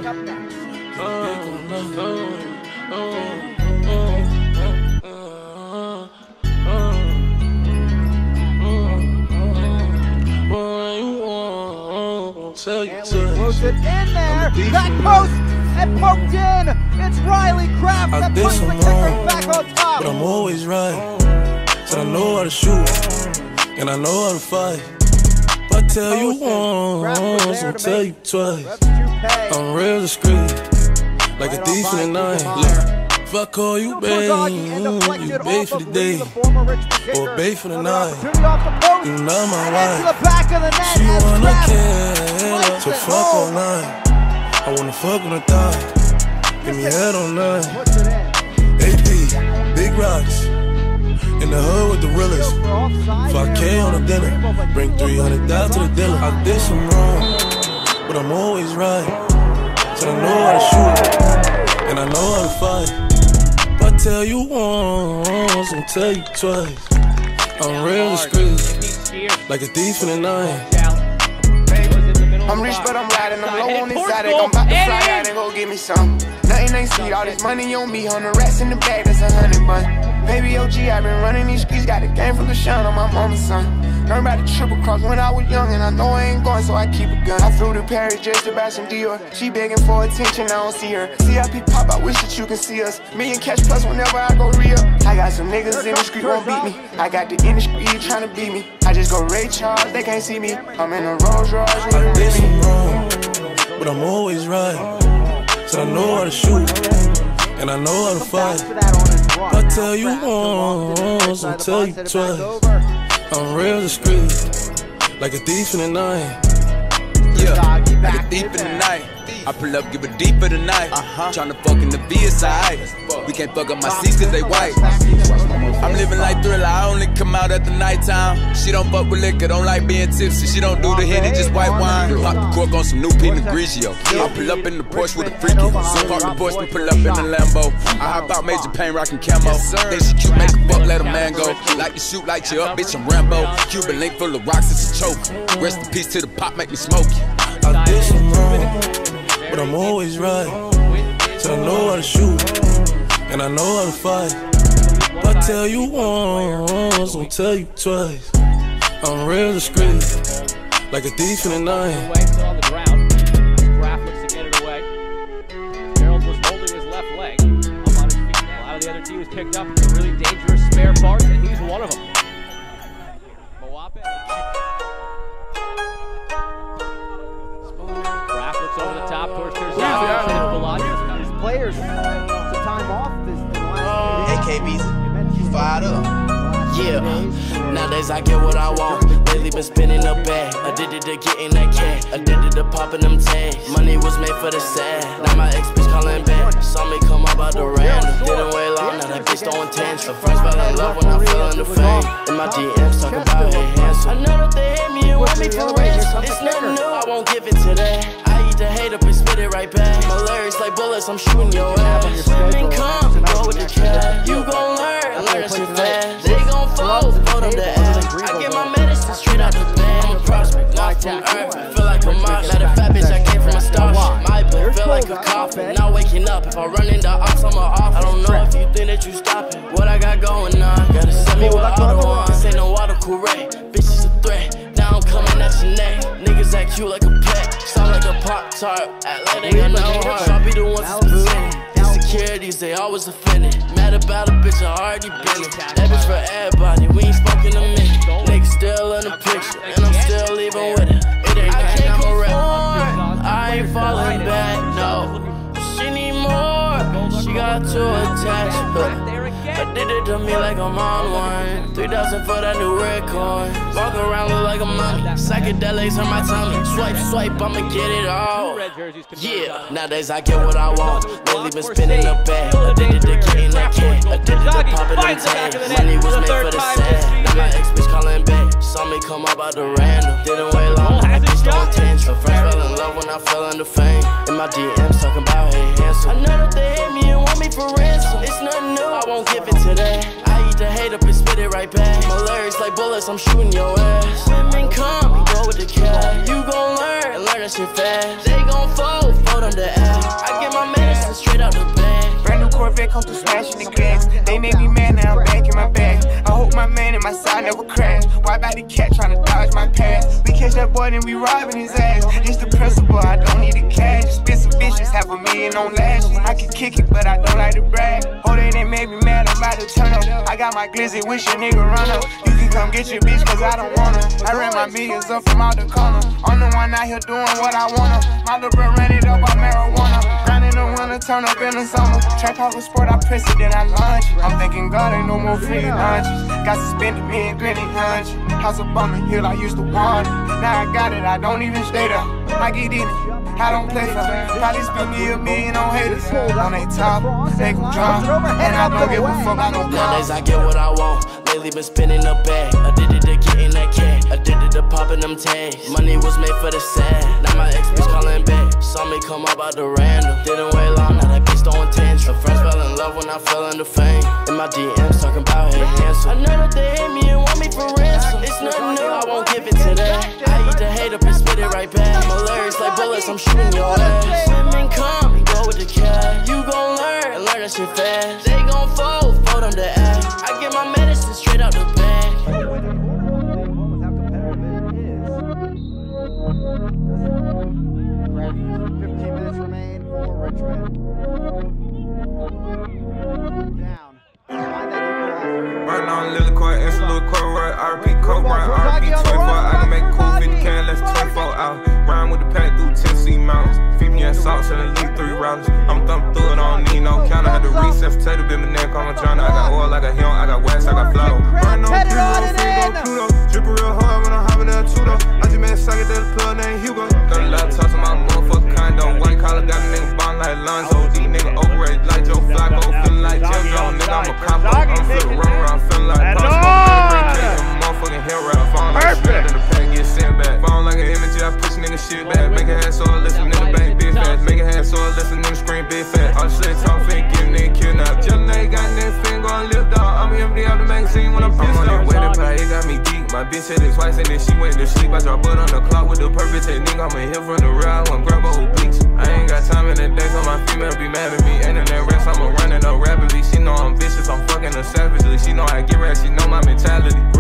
up next. Close it in there. Back post and poked in. It's Riley Kraft that puts the Kickers back on top. But I'm always right. Said I know how to shoot and I know how to fight. If I tell you once, I'll tell you twice. I'm real discreet, like a thief in the night. If I call you babe, you babe for the day or babe for the night. You not my wife. She wanna kill, so fuck all night. I wanna fuck on the thigh, give me head on night. AP, big rocks, in the hood with the realest. 5K on the dinner, bring 300 down to the dealer. I did some wrong, but I'm always right. Said I know how to shoot, and I know how to fight. If I tell you once, I'll tell you twice. I'm real discreet, like a thief in the night. I'm rich, but I'm riding, I'm low on this side. I'm about to fly out and go get me some. Nothing ain't sweet, all this money on me. 100 rats in the bag, that's 100 bun. Baby OG, I been running these streets, got the game from the shine on my mama's son. Learned about the triple cross when I was young, and I know I ain't going, so I keep a gun. I flew to Paris just to buy some Dior. She begging for attention, I don't see her. CIP pop, I wish that you can see us. Million cash plus whenever I go real. I got some niggas in the street won't beat me. I got the industry trying to beat me. I just go Ray Charles, they can't see me. I'm in a Rolls Royce with a did some wrong, but I'm always right. Said I know how to shoot, and I know how to fight. If I tell you once, I'll tell you twice. I'm real discreet, like a thief in the night. Yeah, like a thief in the night. I pull up, give a deep for the night. Tryna fuck in the VSI. We can't fuck up my seats cause they white. I'm living like Thriller, I only come out at the nighttime. She don't fuck with liquor, don't like being tipsy. She don't do the Henny, just white wine. Pop the cork on some new Pinot Grigio. I pull up in the Porsche with a freaky. So park the Porsche, we pull up in the Lambo. I hop out Major Payne rockin' camo. Then she cute, make a fuck, let a man go. Like you shoot, light you up, bitch, I'm Rambo. Cuban link full of rocks, it's a choke. Rest in peace to the pop, make me smoke you. I did some wrong, but I'm always right. Said I know how to shoot, and I know how to fight. If I tell you once, I'll tell you twice. I'm real discreet, like a thief in the night. On the ground, Kraft looks to get it away. Gerald was holding his left leg up on his feet. A lot of the other teams picked up some really dangerous spare parts, and he's one of them. Kraft looks over the top towards Terzaghi. His players some time off this last Hey KBZ, you fired up. Yeah, nowadays I get what I want. Lately been spinning the bag. Addicted to getting that cash. Addicted to popping them tags. Money was made for the sad. Now my ex bitch calling back. Saw me come up out the random. Didn't wait long, now that bitch throwing tantrum. First fell in love when I fell in the fame. In my DMs talking about hey handsome. I know that they hate me and want me for ransom. It's nothing new, I won't give it to that. I eat the hate up and spit it right back. My lyrics like bullets, I'm shooting your ass. Swimming come, go with the cat. You gon' learn that shit fast. They gon' fold them to ass. I get my medicine straight out the bag. I'm a prospect, not from earth. Feel like a mosh. Not a fat bitch, I came from a star. My blood feel like a coffin. Not waking up. If I run into ops, I'm off. I don't know if you think that you stopping. What I got going on? Gotta send me with all the ones. Ain't no water correct. Bitch is a threat. Now I'm coming at your neck. Niggas act cute like a pet. Sound like a Pop-Tart. Act like they got no heart. I'll be the ones that's presented. Insecurities, they always offended. Mad about a bitch, I already been it. That bitch for everybody, we ain't spoken a minute. Niggas still in the picture, and I'm still leaving with it. It ain't nothing, I'm a rap. I ain't falling back, no. She need more, she got too attached. Addicted to me like I'm on one. 3,000 for that new record. Walk around look like a mummy. Psychedelics on my tummy. Swipe, swipe, I'ma get it all. Yeah, nowadays I get what I want. Lately been spinning the bag. Addicted to getting that cat. Addicted to popping them tags. Money was made for the sad. Now my ex bitch calling back. Saw me come up out the random. Didn't wait long, I bitch throwing tantrum. First fell in love. love when I fell under fame. In my DMs talking about hey handsome. I know that they hate me and want me for ransom. It's nothing new, I won't give it today. I eat the hate up and spit it right back. My lyrics like bullets, I'm shooting your ass. Women come and go with the cat. You gon' learn and learn that shit fast. They gon' fold on the ass. I get my medicine straight out the bag. Brand new Corvette come through smashing the glass. They made me mad, now I'm back in my bag. I hope my man and my side never crash. Why about the cat trying to dodge my past? We catch that boy and we robbing his ass. It's the principle, I don't need the cash. Spit some bitches, $500,000 on lashes. I can kick it, but I don't like to brag. Oh, they made me mad, I'm about to turn up. I got my glizzy, wish a nigga run up. You can come get your bitch, cause I don't want her. I ran my millions up from out the corner. I'm the one out here doing what I wanna. My little bro ran it up on marijuana. Grind in the winter, turn up in the summer. Track off a sport, I press it, then I launch it. I'm thinking God ain't no more free lunches. Got suspended, me and Glenny hunch. House up on the hill, I used to want it. Now I got it, I don't even stay there. I get in it, I don't play for it. Probably spend me $1 million on haters. On they top, they gon' drop. And I don't give a fuck, I don't nowadays I get what I want. Lately been spinning the bag. Addicted to getting that cat. Addicted to popping them tags. Money was made for the sad. Now my ex bitch calling back. Saw me come up out the random. Didn't wait long, now that bitch throwing tantrum. Friends fell in love when I fell under fame. In my DMs talking about hey handsome. I know that they hate me and want me for ransom. It's nothing new, I won't give it to that. I eat the hate up and spit it right back. My lyrics like bullets, I'm shooting your ass. Women come and go with the cat. You gon' learn and learn that shit fast. They gon' fold on the ass. I get my medicine straight out the bag. Right now I'm Lily Court, Absolute Court, right, RP Court, right, RP 24. I can make cool 50 can, less 24 out. Rhyme with the pack through Tennessee mountains. Feed me and salt, and leave 3 rounds. I'm thumping through it, I don't need no counter. Had to recess, potato, been my neck, I'm a Johnny. I got oil, I got him, I got wax, I got flour. Right now I'm Pluto, dripping real hard when I'm hopping down Tudo. I just made a socket that plug named Hugo. Got a lot of talks about motherfucking kind, don't white collar, got a nigga bond like Lonzo. These niggas overrated like Joe Flacco, feeling like Jim Jones, nigga, I'm a combo. I'm feeling run around, feeling like motherfucking hair wrap, falling like shit in the pack, get sent back. Falling like an image, I push nigga shit back. Make a hand so I listen nigga bang big fast. Make a hand so I listen nigga scream big fat. All shit talk fin, give nigga kidnap. Just nigga got nigga fin gon' lift dog. I'm empty out the magazine when I'm pissed off. I'm on that wedding pie, it got me deep. My bitch said it twice and then she went to sleep. I drop butt on the clock with the purpose technique. I'm in here from the real, I want grab a whole bleach. I ain't got time in the day, so my female be mad at me. Ain't in that rest, I'ma run it up rapidly. She know I'm vicious, I'm fucking her savagely. She know I get rap, she know my mentality.